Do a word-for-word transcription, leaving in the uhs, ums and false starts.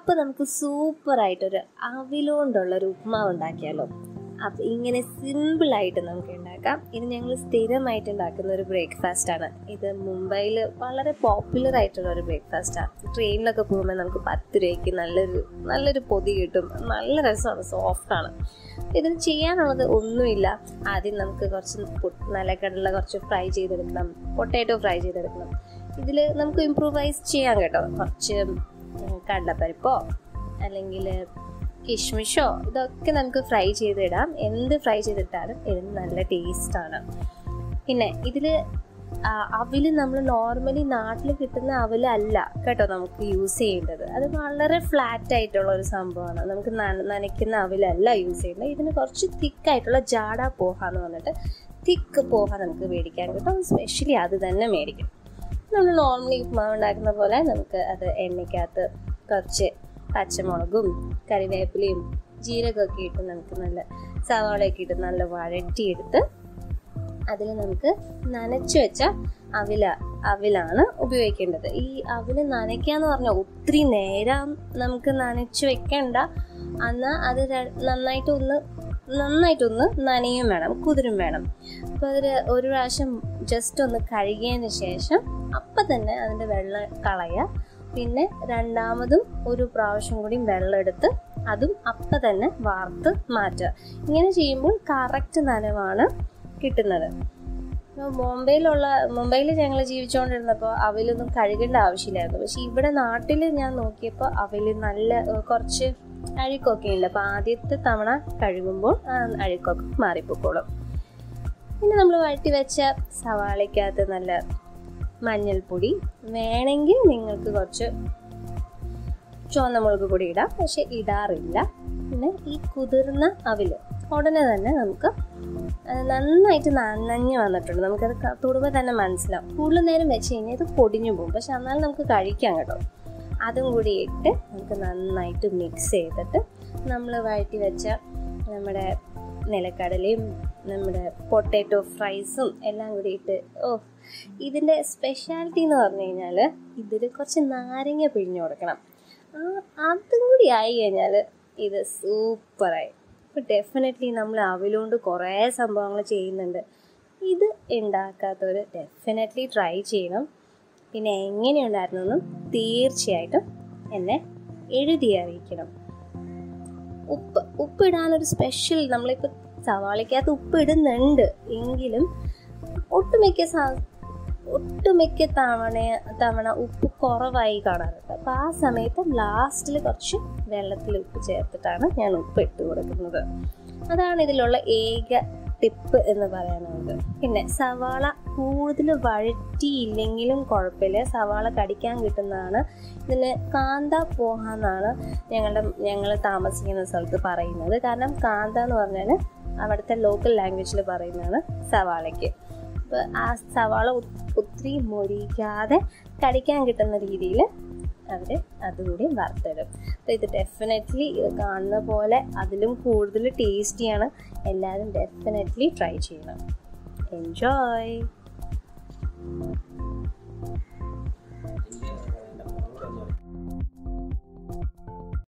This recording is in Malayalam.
അപ്പോൾ നമുക്ക് സൂപ്പറായിട്ടൊരു അവിലുകൊണ്ടുള്ളൊരു ഉപ്മാവ് ഉണ്ടാക്കിയാലോ. അപ്പോൾ ഇങ്ങനെ സിമ്പിളായിട്ട് നമുക്ക് ഉണ്ടാക്കാം. ഇത് ഞങ്ങൾ സ്ഥിരമായിട്ട് ഉണ്ടാക്കുന്ന ഒരു ബ്രേക്ക്ഫാസ്റ്റാണ്. ഇത് മുംബൈയിൽ വളരെ പോപ്പുലർ ആയിട്ടുള്ള ഒരു ബ്രേക്ക്ഫാസ്റ്റാണ്. ട്രെയിനിലൊക്കെ പോകുമ്പോൾ നമുക്ക് പത്ത് രൂപയ്ക്ക് നല്ലൊരു നല്ലൊരു പൊതി കിട്ടും. നല്ല രസമാണ്, സോഫ്റ്റാണ്. ഇതിന് ചെയ്യാനുള്ളത് ഒന്നുമില്ല. ആദ്യം നമുക്ക് കുറച്ച് നിലക്കടല കുറച്ച് ഫ്രൈ ചെയ്തെടുക്കണം, പൊട്ടാറ്റോ ഫ്രൈ ചെയ്തെടുക്കണം. ഇതിൽ നമുക്ക് ഇംപ്രൂവൈസ് ചെയ്യാം കേട്ടോ. കുറച്ച് കടലപ്പരിപ്പോ അല്ലെങ്കിൽ കിഷ്മിഷോ ഇതൊക്കെ നമുക്ക് ഫ്രൈ ചെയ്തിടാം. എന്ത് ഫ്രൈ ചെയ്തിട്ടാലും ഇതിന് നല്ല ടേസ്റ്റാണ്. പിന്നെ ഇതിൽ അവിൽ നമ്മൾ നോർമലി നാട്ടിൽ കിട്ടുന്ന അവലല്ല കേട്ടോ നമുക്ക് യൂസ് ചെയ്യേണ്ടത്. അത് വളരെ ഫ്ലാറ്റ് ആയിട്ടുള്ള ഒരു സംഭവമാണ്. നമുക്ക് നനയ്ക്കുന്ന അവലല്ല യൂസ് ചെയ്യേണ്ടത്. ഇതിന് കുറച്ച് തിക്കായിട്ടുള്ള ജാഡ പോഹ എന്ന് പറഞ്ഞിട്ട് തിക്ക് പോഹ നമുക്ക് മേടിക്കാൻ കിട്ടും. സ്പെഷ്യലി അത് തന്നെ മേടിക്കും. നമ്മൾ നോർമലി ഉപ്മാവ് ഉണ്ടാക്കുന്ന പോലെ നമുക്ക് അത് എണ്ണയ്ക്കകത്ത് കുറച്ച് പച്ചമുളകും കറിവേപ്പിലയും ജീരകമൊക്കെ ഇട്ട് നമുക്ക് നല്ല സവാളയൊക്കെ ഇട്ട് നല്ല വഴറ്റിയെടുത്ത് അതിൽ നമുക്ക് നനച്ചു വെച്ച അവില അവിലാണ് ഉപയോഗിക്കേണ്ടത്. ഈ അവില് നനയ്ക്കാന്ന് പറഞ്ഞാൽ ഒത്തിരി നേരം നമുക്ക് നനച്ചു വെക്കണ്ട. എന്നാൽ അത് നന്നായിട്ടൊന്ന് നന്നായിട്ടൊന്ന് നനയും വേണം, കുതിരും വേണം. അപ്പോൾ അതിൽ ഒരു പ്രാവശ്യം ജസ്റ്റ് ഒന്ന് കഴുകിയതിന് ശേഷം അപ്പം തന്നെ അതിൻ്റെ വെള്ളം കളയുക. പിന്നെ രണ്ടാമതും ഒരു പ്രാവശ്യം കൂടി വെള്ളം എടുത്ത് അതും അപ്പം തന്നെ വാർത്ത് മാറ്റുക. ഇങ്ങനെ ചെയ്യുമ്പോൾ കറക്റ്റ് നനവാണ് കിട്ടുന്നത്. മുംബൈയിലുള്ള മുംബൈയിൽ ഞങ്ങൾ ജീവിച്ചുകൊണ്ടിരുന്നപ്പോൾ അവലൊന്നും കഴുകേണ്ട ആവശ്യമില്ലായിരുന്നു. പക്ഷെ ഇവിടെ നാട്ടിൽ ഞാൻ നോക്കിയപ്പോൾ അവൽ നല്ല കുറച്ച് അഴുക്കൊക്കെ ഉണ്ട്. അപ്പോൾ ആദ്യത്തെ തവണ കഴുകുമ്പോൾ അഴുക്കൊക്കെ മാറിപ്പോക്കോളും. പിന്നെ നമ്മൾ വഴറ്റി വെച്ച സവാളയ്ക്കകത്ത് നല്ല മഞ്ഞൾപ്പൊടി, വേണമെങ്കിൽ നിങ്ങൾക്ക് കുറച്ച് ചുവന്ന മുളക് പൊടി ഇടാം, പക്ഷെ ഇടാറില്ല. പിന്നെ ഈ കുതിർന്ന അവില് ഉടനെ തന്നെ നമുക്ക് നന്നായിട്ട് നനഞ്ഞ് വന്നിട്ടുണ്ട്. നമുക്കത് തൊടുമ്പോൾ തന്നെ മനസ്സിലാവും. കൂടുതൽ നേരം വെച്ച് കഴിഞ്ഞാൽ ഇത് പൊടിഞ്ഞു പോകും, പക്ഷെ എന്നാലും നമുക്ക് കഴിക്കാം കേട്ടോ. അതും കൂടി ഇട്ട് നമുക്ക് നന്നായിട്ട് മിക്സ് ചെയ്തിട്ട് നമ്മൾ വഴറ്റി വെച്ച നമ്മുടെ നിലക്കടലയും നമ്മുടെ പൊട്ടാറ്റോ ഫ്രൈസും എല്ലാം കൂടി ഇട്ട്, ഓ ഇതിൻ്റെ സ്പെഷ്യാലിറ്റി എന്ന് പറഞ്ഞു കഴിഞ്ഞാൽ ഇതിൽ കുറച്ച് നാരങ്ങ പിഴിഞ്ഞു കൊടുക്കണം. ആ അതും കൂടി ആയി കഴിഞ്ഞാൽ ഇത് സൂപ്പറായി. അപ്പോൾ ഡെഫിനറ്റ്ലി നമ്മൾ അവിലുകൊണ്ട് കുറേ സംഭവങ്ങൾ ചെയ്യുന്നുണ്ട്. ഇത് ഉണ്ടാക്കാത്തവർ ഡെഫിനറ്റ്ലി ട്രൈ ചെയ്യണം. പിന്നെ എങ്ങനെയുണ്ടായിരുന്നെന്നും തീർച്ചയായിട്ടും എന്നെ എഴുതി അറിയിക്കണം. ഉപ്പ് ഉപ്പിടാനൊരു സ്പെഷ്യൽ, നമ്മളിപ്പോൾ സവാളയ്ക്കകത്ത് ഉപ്പ് ഇടുന്നുണ്ട് എങ്കിലും ഒട്ടുമിക്ക സാ ഒട്ടുമിക്ക തവണ തവണ ഉപ്പ് കുറവായി കാണാറുണ്ട്. അപ്പോൾ ആ സമയത്ത് ലാസ്റ്റിൽ കുറച്ച് വെള്ളത്തിൽ ഉപ്പ് ചേർത്തിട്ടാണ് ഞാൻ ഉപ്പ് ഇട്ട് കൊടുക്കുന്നത്. അതാണ് ഇതിലുള്ള ഏക ടിപ്പ് എന്ന് പറയാനുള്ളത്. പിന്നെ സവാള കൂടുതൽ വഴറ്റിയില്ലെങ്കിലും കുഴപ്പമില്ല, സവാള കടിക്കാൻ കിട്ടുന്നതാണ്. ഇതിന് കാന്ത പോഹ എന്നാണ് ഞങ്ങളുടെ ഞങ്ങൾ താമസിക്കുന്ന സ്ഥലത്ത് പറയുന്നത്. കാരണം കാന്ത എന്ന് പറഞ്ഞാൽ അവിടുത്തെ ലോക്കൽ ലാംഗ്വേജിൽ പറയുന്നതാണ് സവാളയ്ക്ക്. അപ്പോൾ ആ സവാള ഒത്തിരി മൊരിക്കാതെ കടിക്കാൻ കിട്ടുന്ന രീതിയിൽ അവർ അതുകൂടി വറുത്തിടും. അപ്പോൾ ഇത് ഡെഫിനറ്റ്ലി ഇത് കാണുന്ന പോലെ അതിലും കൂടുതൽ ടേസ്റ്റിയാണ്. എല്ലാവരും ഡെഫിനറ്റ്ലി ട്രൈ ചെയ്യണം. എൻജോയ്.